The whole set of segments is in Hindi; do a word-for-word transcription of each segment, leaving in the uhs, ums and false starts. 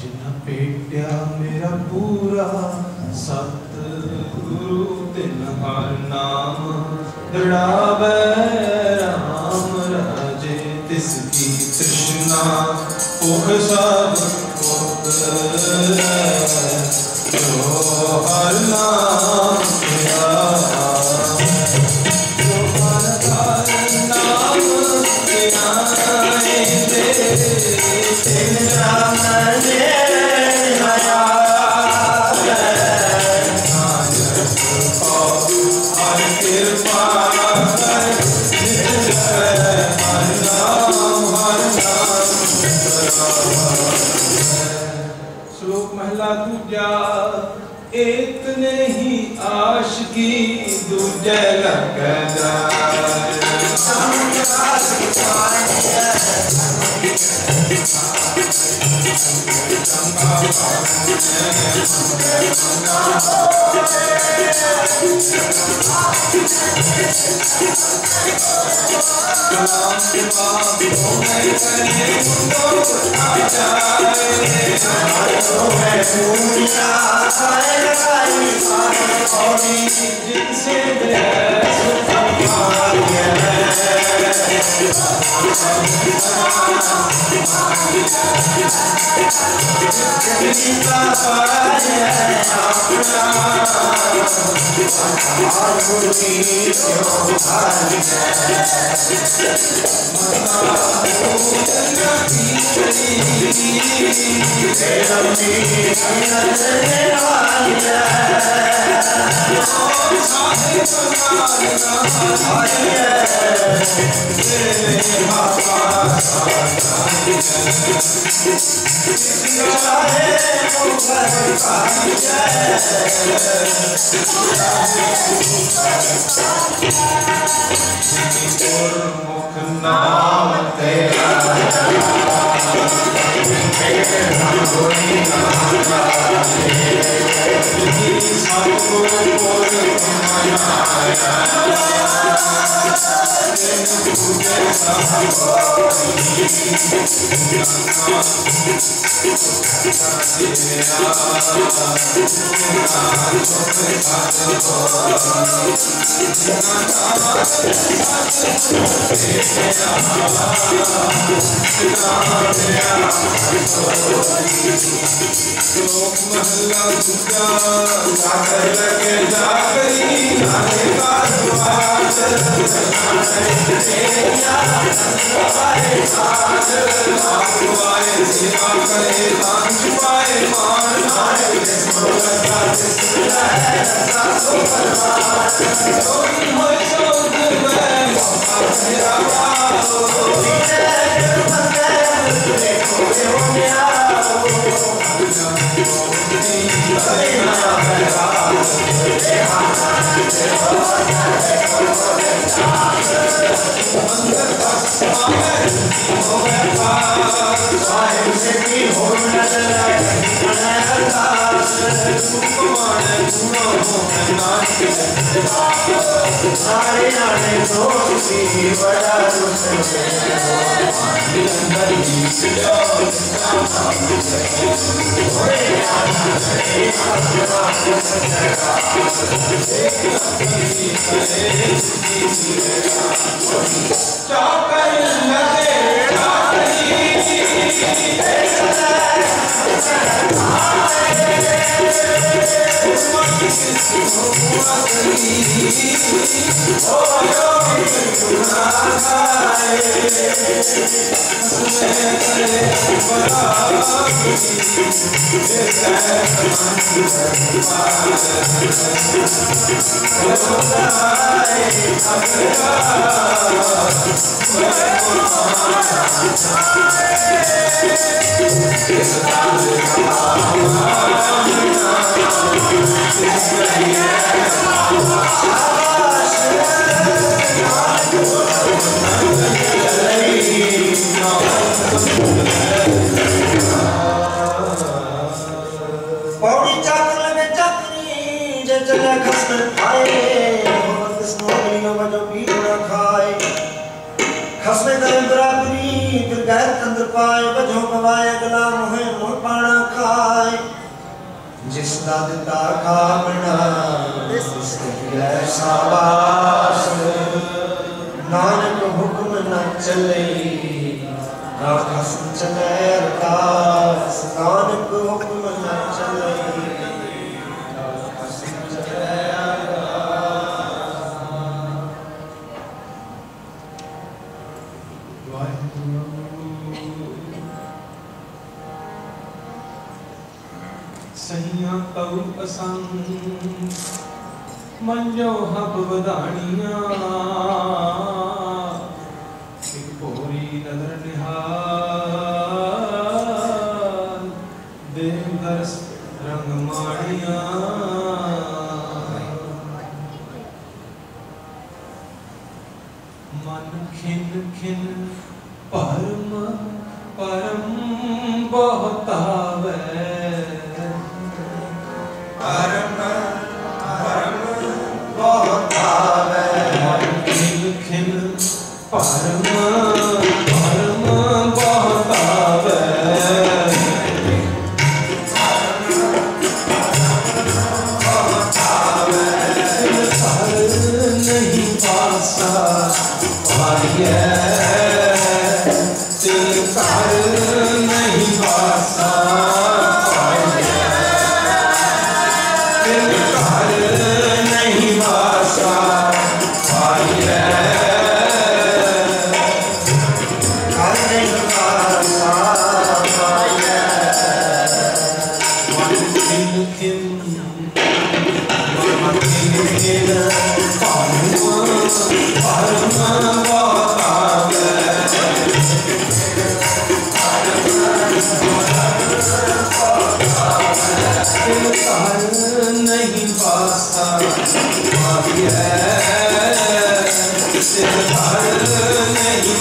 जिन्ना पेटिया मेरा पूरा सतगुरु तिन हर नाम दृढ़ावे राम राजे तिसकी तृष्णा पुख सब जो हर नाम तेरा जो हर हर नाम तेरा तेरा मने हया कृपा कर हर नाम हर नाम श्लोक महला दूजा एक नहीं आशिकी दूजे लगदा जिनसे मुख नाम तेरा श्लोक महला दूजा जाकर लगे जागरी नारे का द्वार छुपाए साज छुपाए सेवा करे दान छुपाए मान नारे सारे नाने दोस्ती बड़ा खसमे दर बराबरी फिर गैर तंद पाए बजो पवाए अगला मुहे मुह पाना खाए जिसका दिता खावना शाबाश नानक हुक्म न चले राखस चले अरदास नानक हुक्म न चले राखस चले सैया कऊ असंग मंजो हब वधानिया एक पोरी नदर निहाल देव दरस रंग माड़िया मन खिन खिन परम परम बहुतावे परम परम बहुतावे खिन खिन परम परम बहुतावे नहीं पासा पाइए दिल कर नहीं पासा नहीं पासा नहीं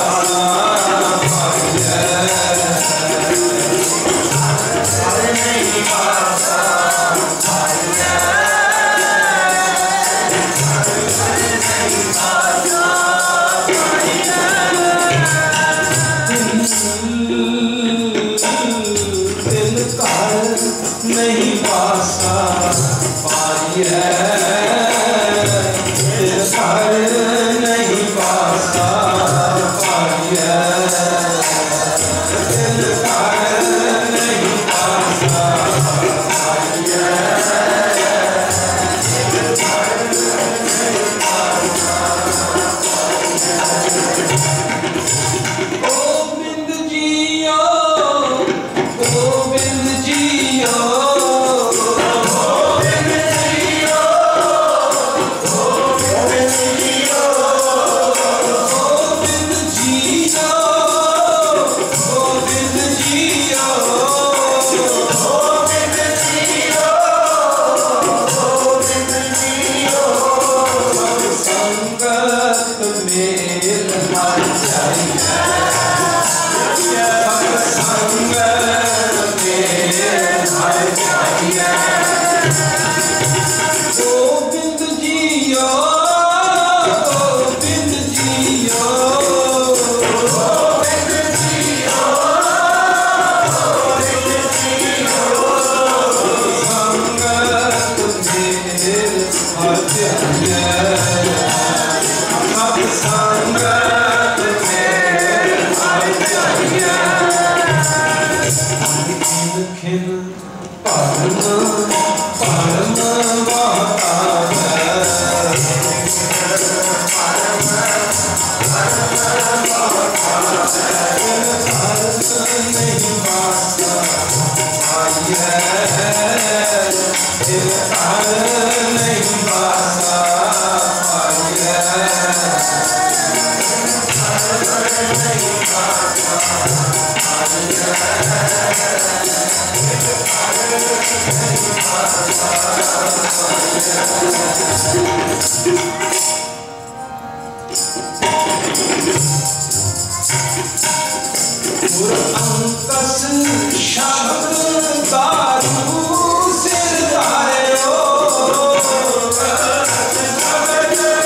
नहीं पासा पाइए दिल कर नहीं पासा पाइए दिल कर नहीं पासा पाइए गोविंद जियो गोविंद जियो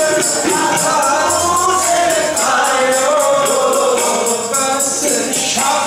Shout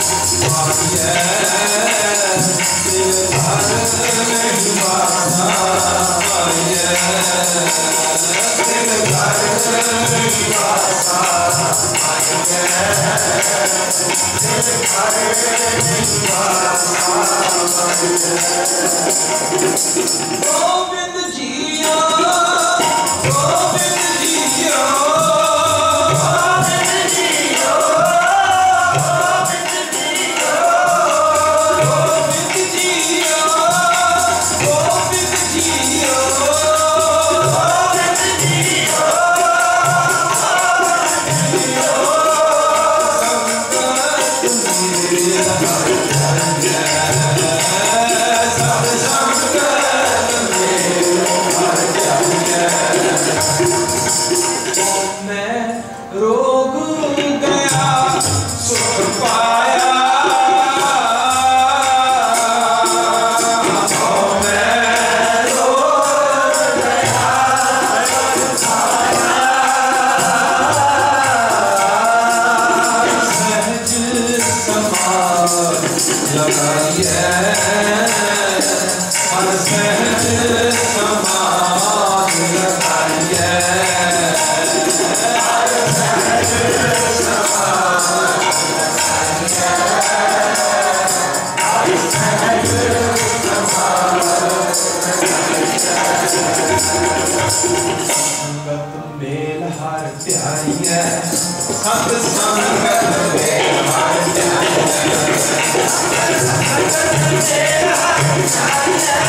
गोविंद जिया गोविंद जिया गोविंद जिया गोविंद जिया गोविंद जिया गोविंद जिया गोविंद जिया रोग गया सुख पाया मैं रोग गया सहज समाज लगाइए हर सहज समाज लगाइए संगत मेल हर प्यारिया सत संगत मेल हर प्यारिया संगत मेल हर प्यारिया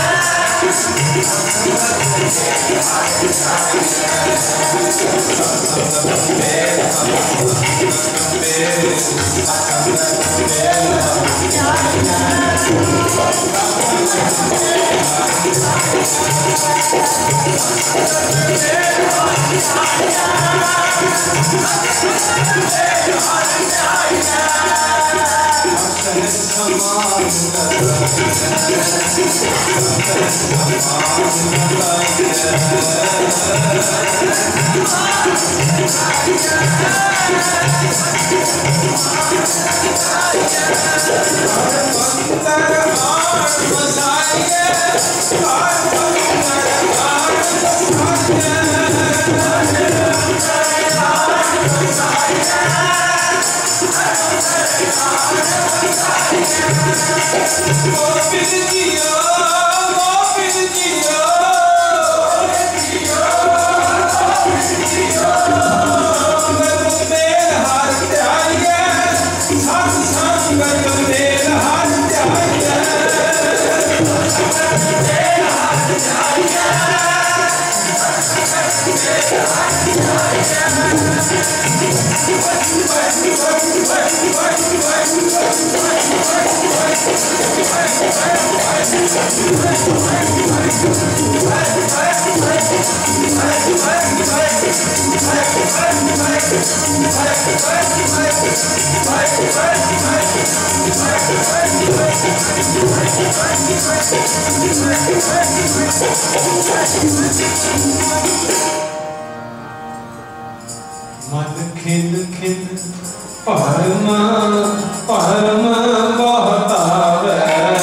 मन खिन खिन परम परम बहुत आवे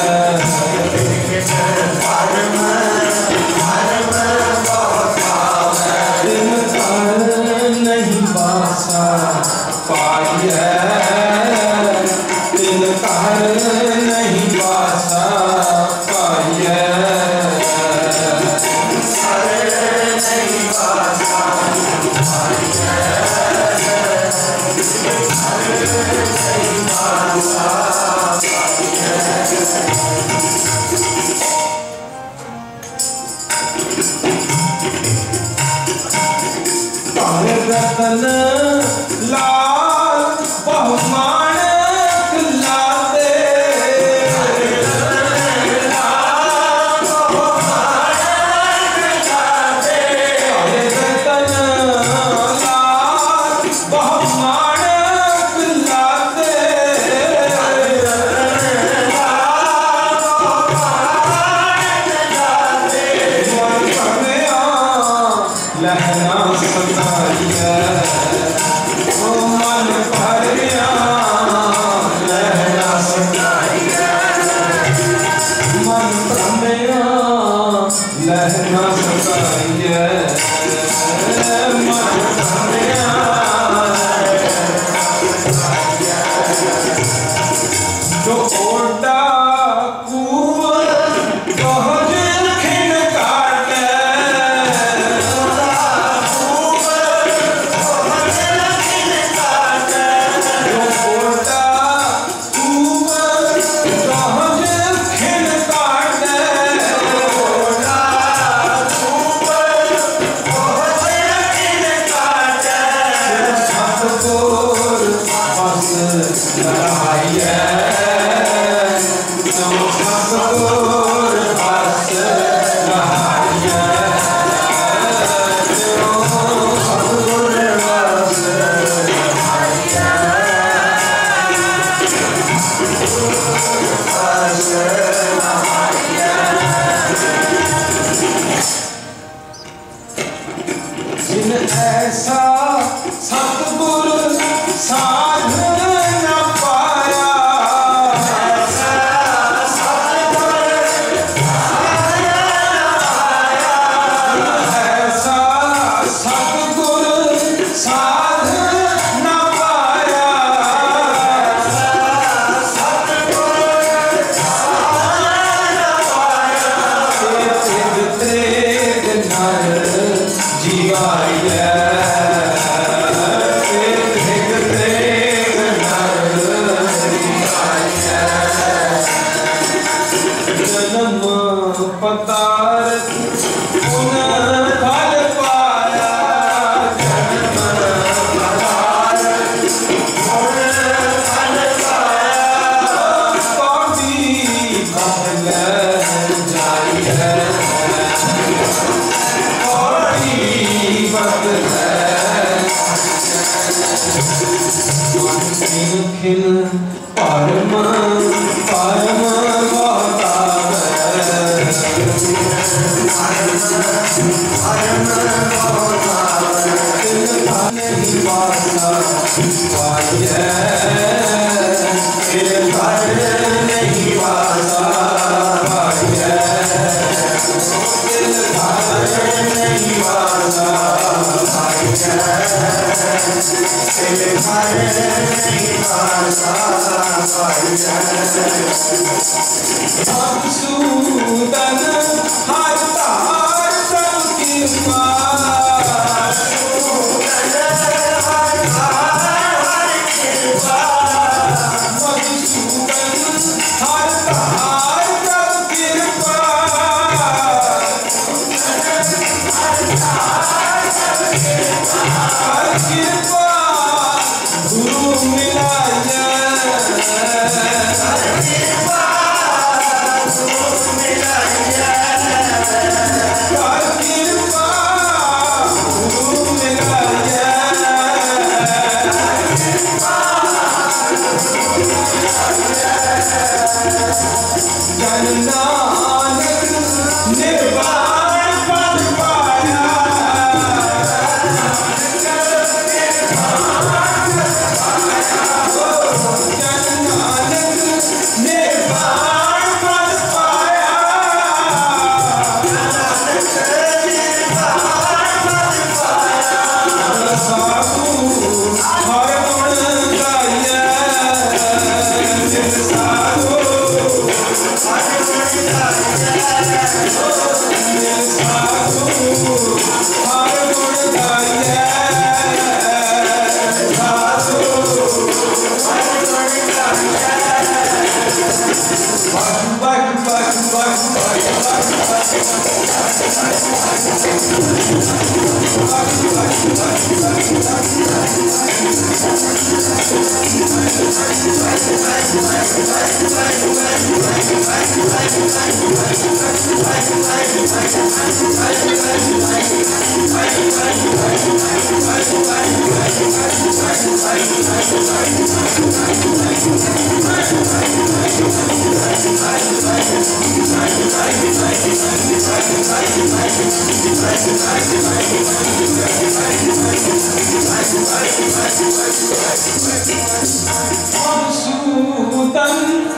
दिन कर नहीं बासा पाइए दिन कर नहीं बासा पाइए रतन लाल बहुमानक लाते रतन लाल बहुमानक लाते मंत्र में लहना सताइए मंत्र में जो ओटा कुआं बहुत खिन काटे जो ओटा कुआं बहुत खिन काटे सतगुर बस लगाइए सतगुर बस लगाइए सतगुर बस जिन ऐसा सतगुर साध न पाया ऐसा सतगुर साध न पाया तेग तेग नर जीवाइए जन्म पतारत पुनः फल पाया जन्म पतारत पुनः फल पाया कौड़ी बदल जाइए कौड़ी बदल खिन खिन परम परम नहीं पासा पाइए नहीं पासा पाइए नहीं पासा मधुसूदन हर तार सब कृपा मधुसूदन हर तार सब कृपा हर कृपा गुरु मिलाइए Sudan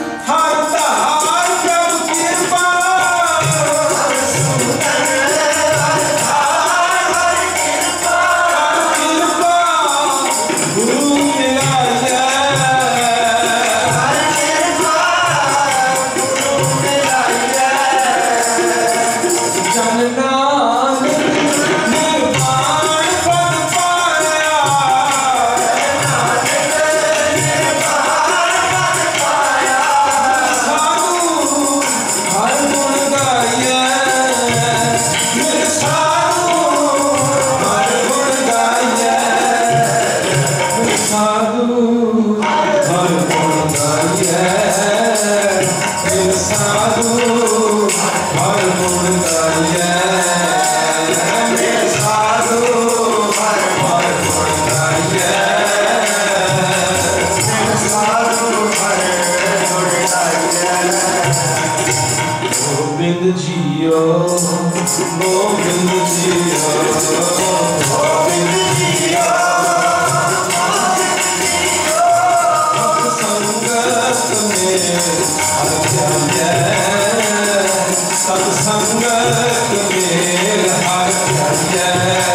फिर साधु हर गुण गाइए फिर साधु हर हर गुण गाइए फिर साधु हर गुण गाइए गोविंद जियो गोविंद जियो गोविंद जियो सत्संगत में हर जाइए सत्संगत में हर जाइए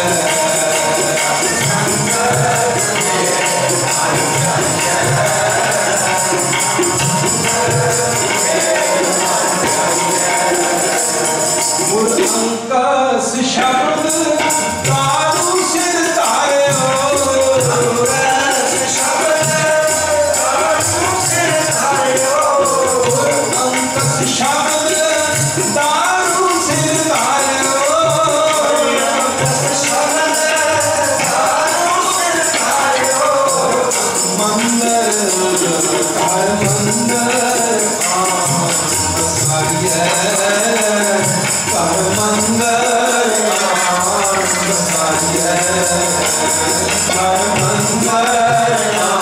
अंकस शब्द दारू सिर तारे हो शब्द दारू सिर तारे हो अंकस शब्द दारू सिर तारे हो शब्द दारू सिर तारे हो मंदिर हर मंदिर बसाइए हर मंदिर बसाइए हर मंदिर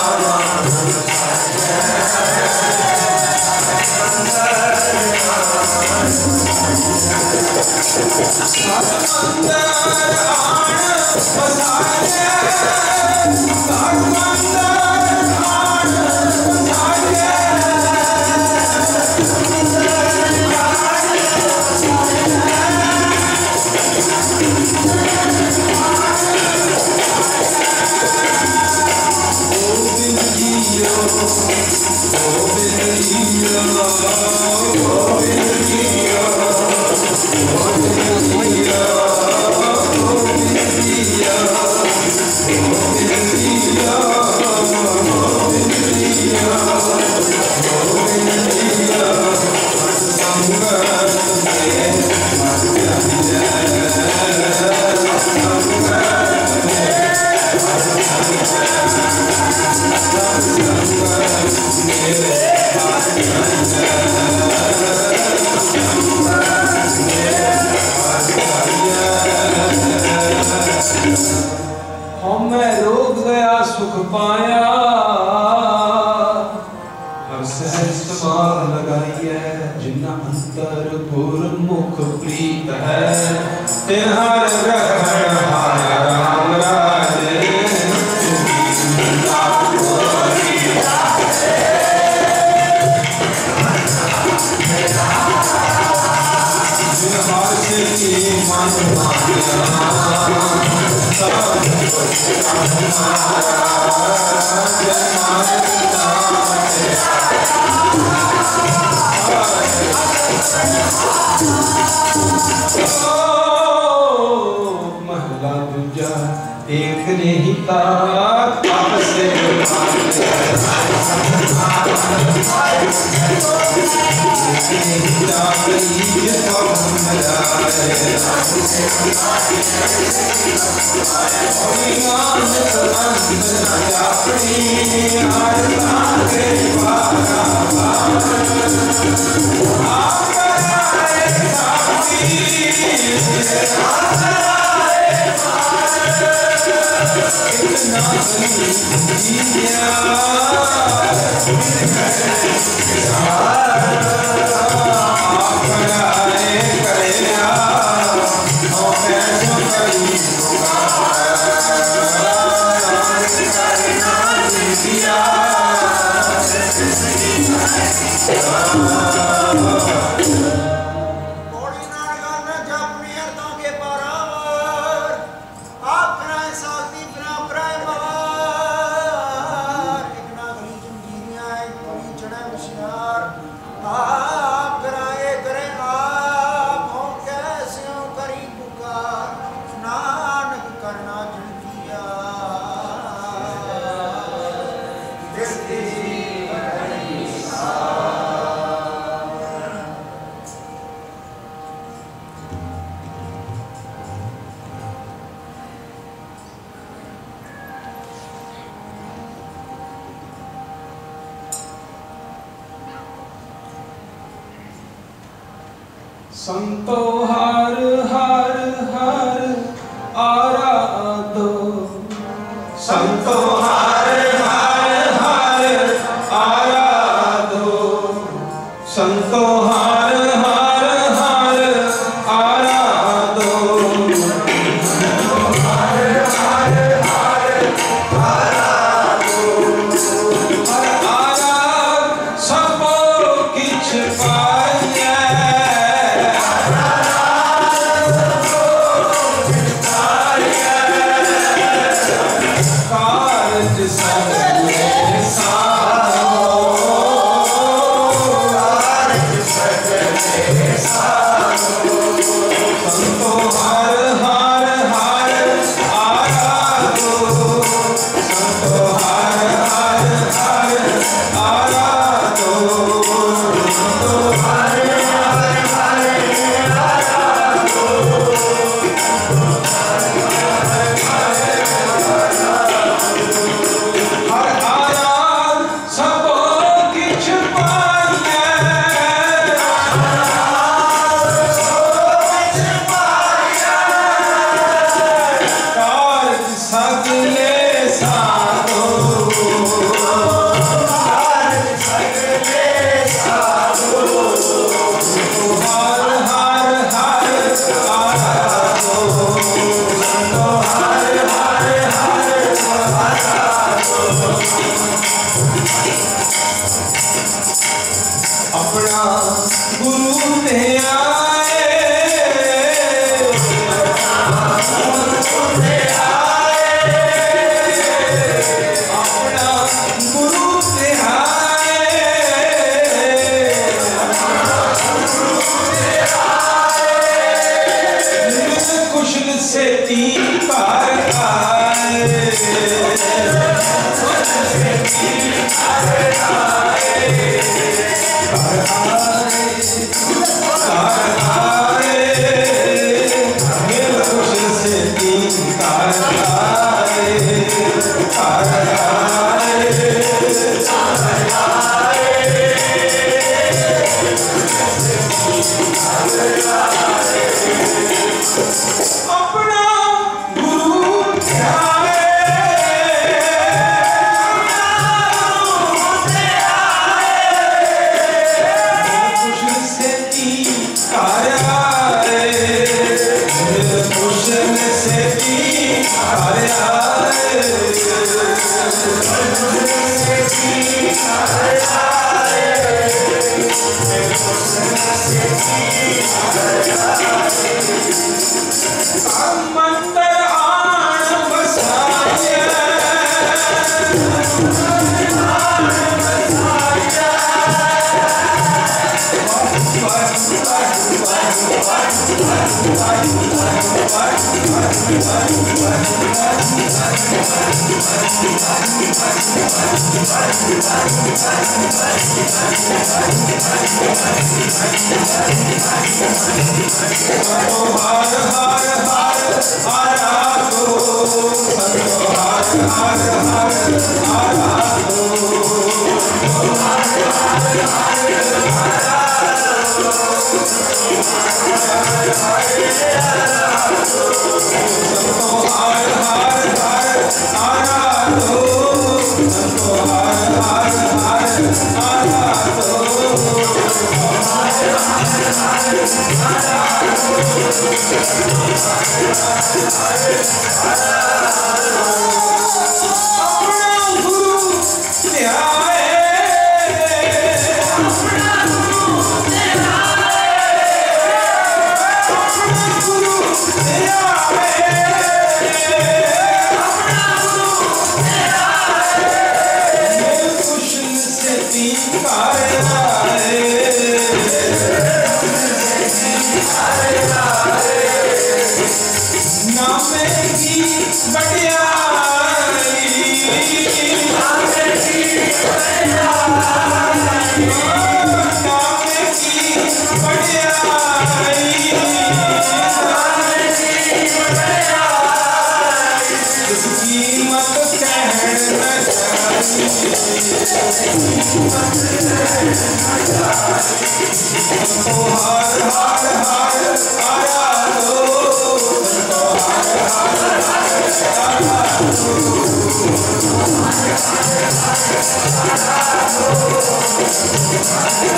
मैं रोग गया सुख पाया हर सहज समार लगाइए जिन्ना अंतर पुर मुख प्रीत है तिहार ग्रहण हाय राम राजे जिन्हार से की मन महला दूजा एक ने ही ताक आपसे संतो हर हर हर आराधो संतो हर हर हर आराधो संतो हर हर हर आराधो हर हर हर आराधो हर आराध सबो किछ पाइए अपना गुरु ने आए अपना गुरु ने आए कुशल से तीन बार आए अपना गुरु मंदिर आन बसाया हर हर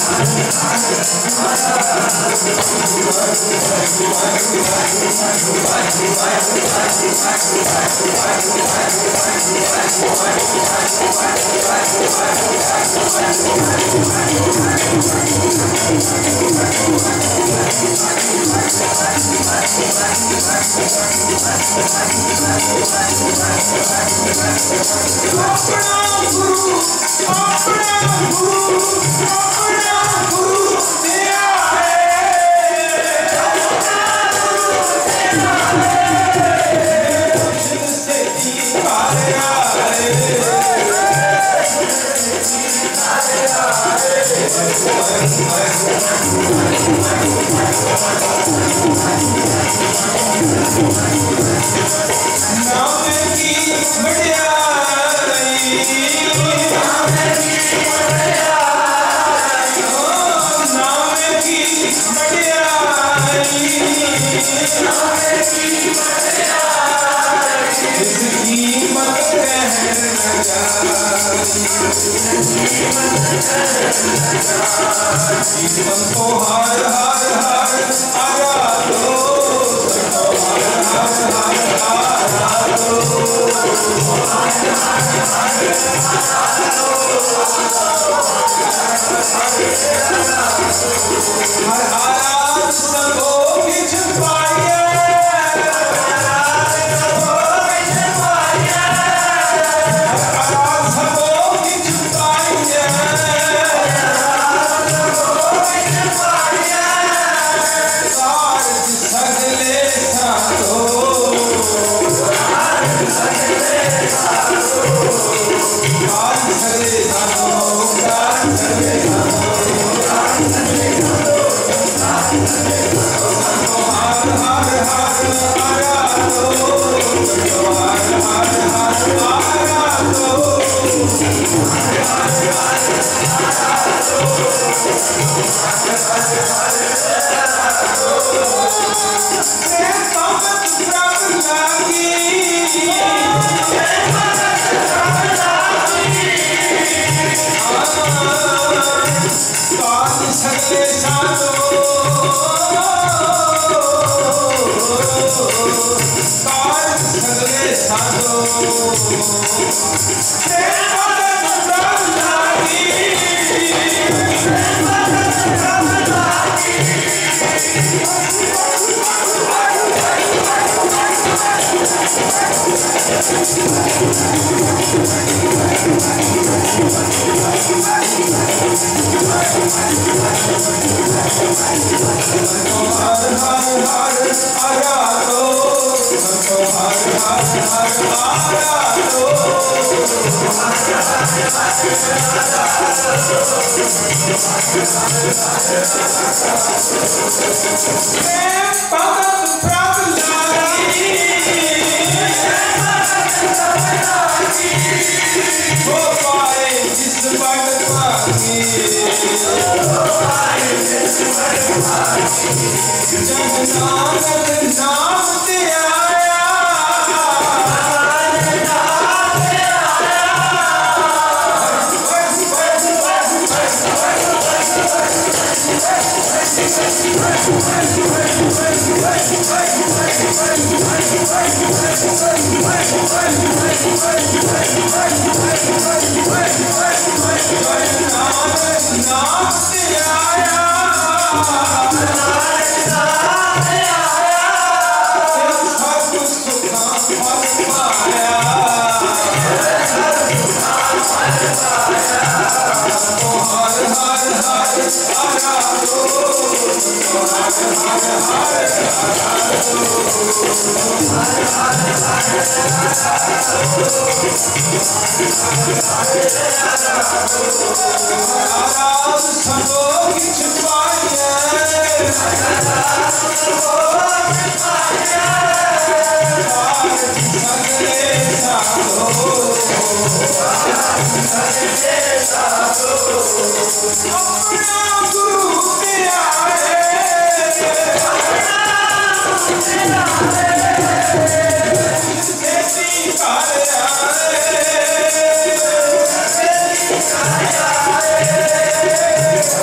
Thank you.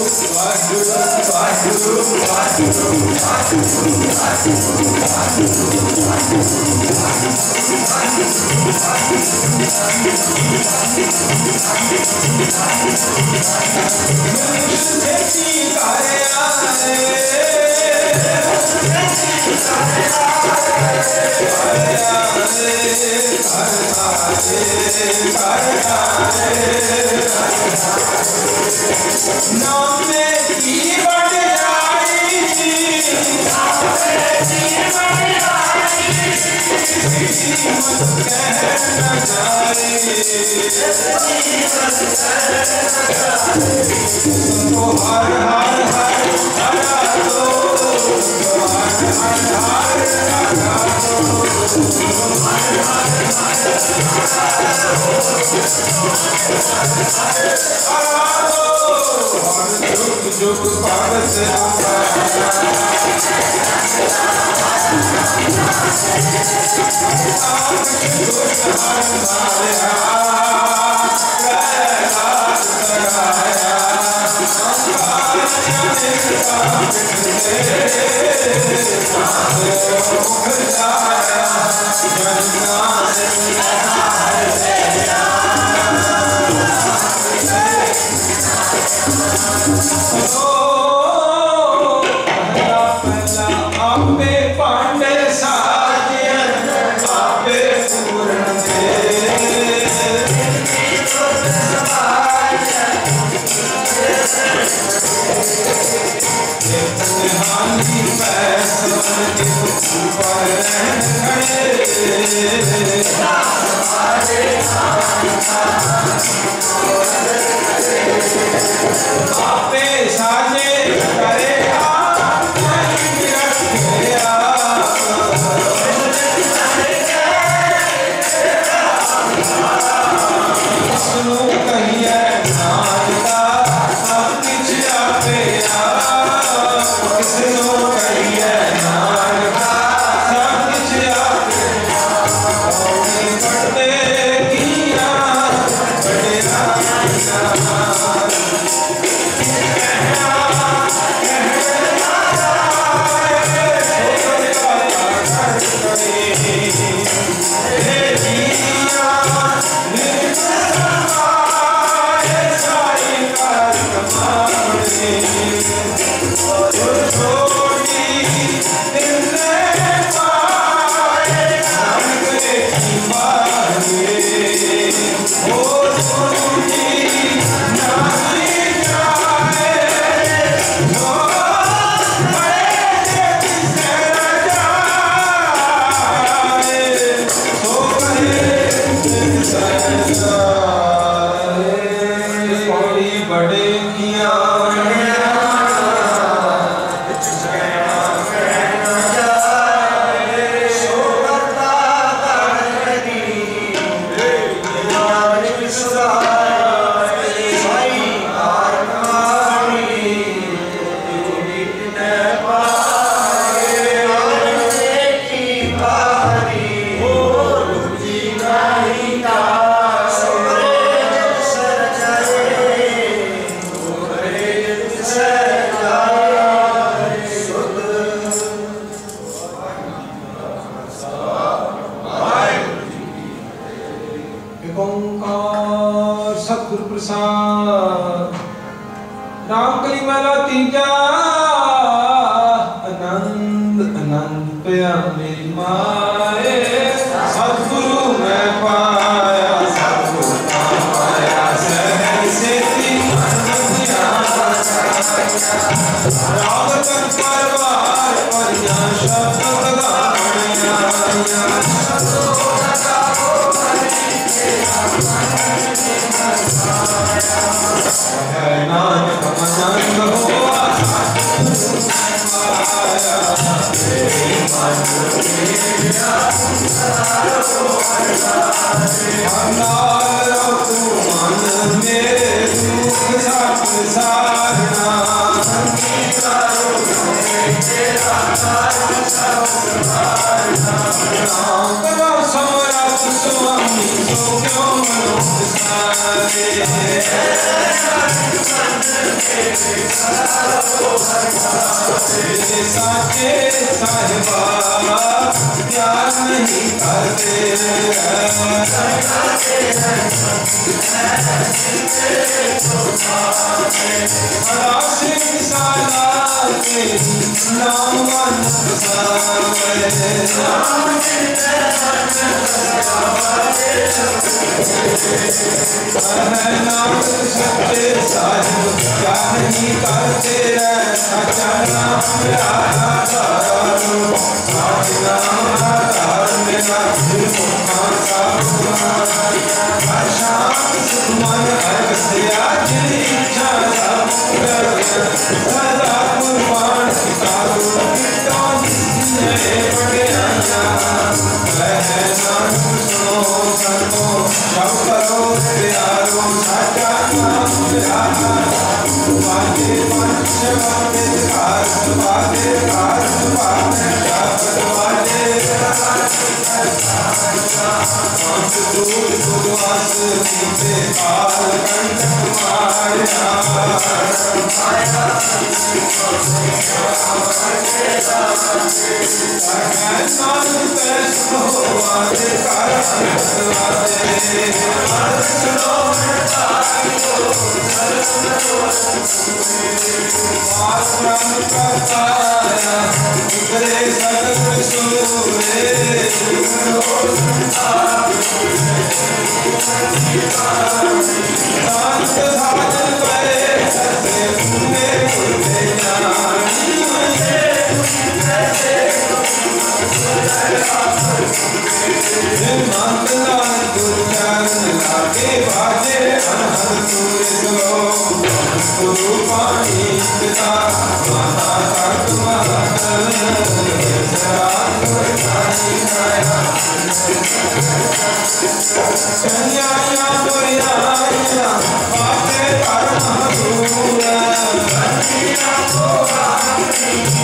Swami साचे साहिबा प्यार नहीं करते नाम सच्चे साहिब क्या नहीं करते सच्चा नाम मन अगस्त्या सदा कुर्बान सुनो संतो सब करो प्यारो साचा नाम बाजे पंच बाजे कार बाजे कार बाजे बाजे पंच दूर गुरुवास पीछे काल कंटक माया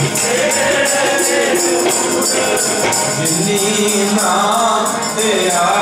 नाम तेरा